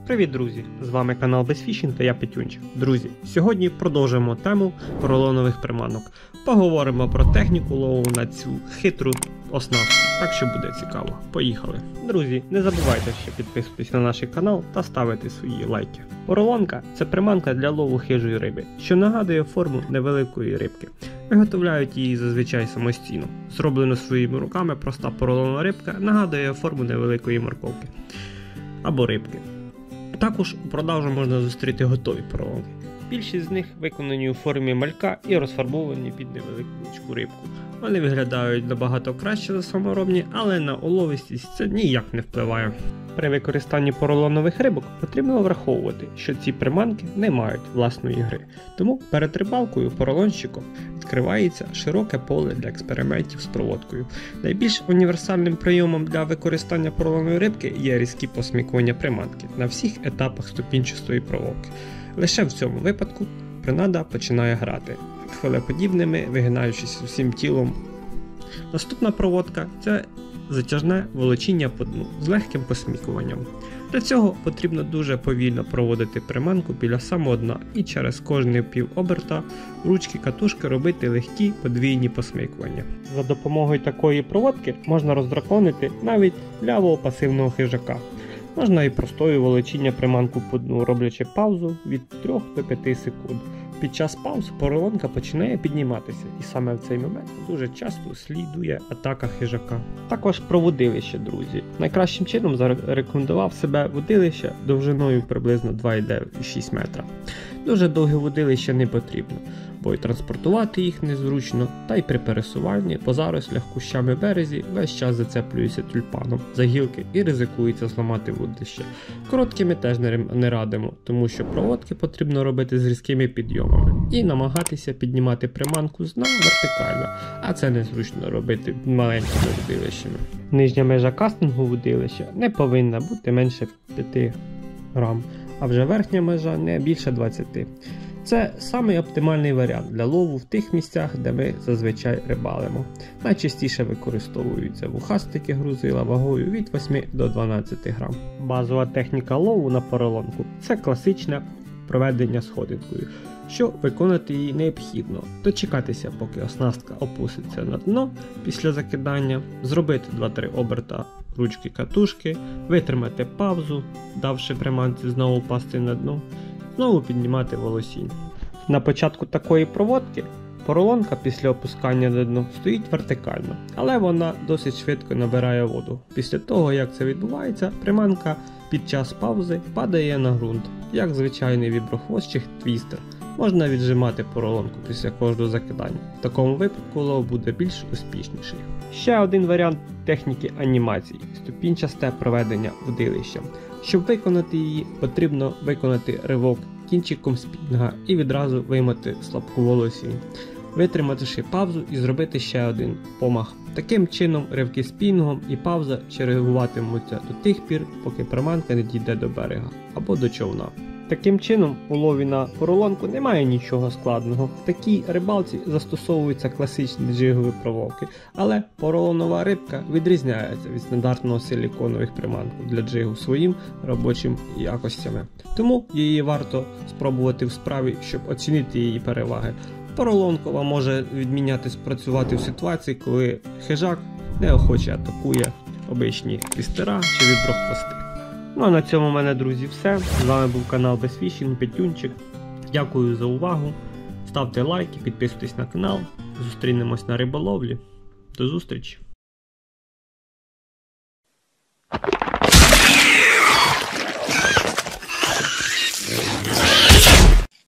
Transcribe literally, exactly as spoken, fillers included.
Привіт, друзі! З вами канал Безфішінг та я Петюнчик. Друзі, сьогодні продовжуємо тему поролонових приманок. Поговоримо про техніку лову на цю хитру оснастку, так що буде цікаво. Поїхали! Друзі, не забувайте ще підписуватись на наш канал та ставити свої лайки. Поролонка – це приманка для лову хижої риби, що нагадує форму невеликої рибки. Виготовляють її зазвичай самостійно. Зроблена своїми руками проста поролонова рибка нагадує форму невеликої морковки або рибки. Також у продажу можна зустріти готові поролонки. Більшість з них виконані у формі малька і розфарбовані під невеличку рибку. Вони виглядають набагато краще за саморобні, але на уловистість це ніяк не впливає. При використанні поролонових рибок потрібно враховувати, що ці приманки не мають власної гри. Тому перед рибалкою поролонщиком відкривається широке поле для експериментів з проводкою. Найбільш універсальним прийомом для використання поролонової рибки є різкі посмикування приманки на всіх етапах ступінчастої проводки. Лише в цьому випадку принада починає грати, хвилеподібними, вигинаючись усім тілом. Наступна проводка – це затяжне волочіння по дну з легким посмікуванням. Для цього потрібно дуже повільно проводити приманку біля самого дна і через кожний пів оберта ручки катушки робити легкі подвійні посмикування. За допомогою такої проводки можна роздраконити навіть лявого пасивного хижака. Можна і простою волочіння приманку по дну, роблячи паузу від трьох до п'яти секунд. Під час пауз поролонка починає підніматися, і саме в цей момент дуже часто слідує атака хижака. Також про вудилище, друзі. Найкращим чином зарекомендував себе вудилище довжиною приблизно два цілих дев'ять десятих - шість метра. Дуже довге вудилище не потрібно, бо й транспортувати їх незручно, та й при пересуванні по зарослях кущами березі весь час зацеплюється тюльпаном за гілки і ризикується зламати вудилище. Короткими теж не радимо, тому що проводки потрібно робити з різкими підйомами і намагатися піднімати приманку з дна вертикально, а це незручно робити маленькими вудилищами. Нижня межа кастингу вудилища не повинна бути менше п'яти грам, а вже верхня межа не більше двадцяти. Це самий оптимальний варіант для лову в тих місцях, де ми зазвичай рибалимо. Найчастіше використовуються вухастики грузила вагою від восьми до дванадцяти грам. Базова техніка лову на поролонку – це класичне проведення сходинкою. Щоб виконати її необхідно дочекатися, поки оснастка опуститься на дно після закидання, зробити два-три оберта ручки катушки, витримати паузу, давши приманці знову впасти на дно, знову піднімати волосінь. На початку такої проводки поролонка після опускання на дно стоїть вертикально, але вона досить швидко набирає воду. Після того, як це відбувається, приманка під час паузи падає на ґрунт, як звичайний віброхвост чи твістер. Можна віджимати поролонку після кожного закидання. В такому випадку лов буде більш успішніший. Ще один варіант техніки анімації – ступінчасте проведення вудилища. Щоб виконати її, потрібно виконати ривок кінчиком спінінга і відразу виймати слабку волосінь, витримавши паузу і зробити ще один помах. Таким чином ривки спінінгом і пауза чергуватимуться до тих пір, поки приманка не дійде до берега або до човна. Таким чином, у лові на поролонку немає нічого складного. В такій рибалці застосовуються класичні джигові проводки, але поролонова рибка відрізняється від стандартного силіконових приманок для джигу своїм робочим якостями. Тому її варто спробувати в справі, щоб оцінити її переваги. Поролонкова може відмінятись працювати в ситуації, коли хижак неохоче атакує обичні твістера чи віброхвости. Ну а на цьому в мене, друзі, все. З вами був канал Безфішінг, Петюнчик. Дякую за увагу. Ставте лайки, підписуйтесь на канал. Зустрінемось на риболовлі. До зустрічі!